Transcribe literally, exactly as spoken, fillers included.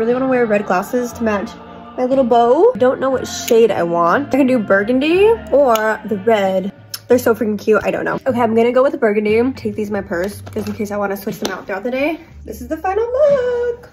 really want to wear red glasses to match my little bow. I don't know what shade I want. I can do burgundy or the red. They're so freaking cute. I don't know. Okay, I'm gonna go with the burgundy. Take these in my purse just in case I want to switch them out throughout the day. This is the final look.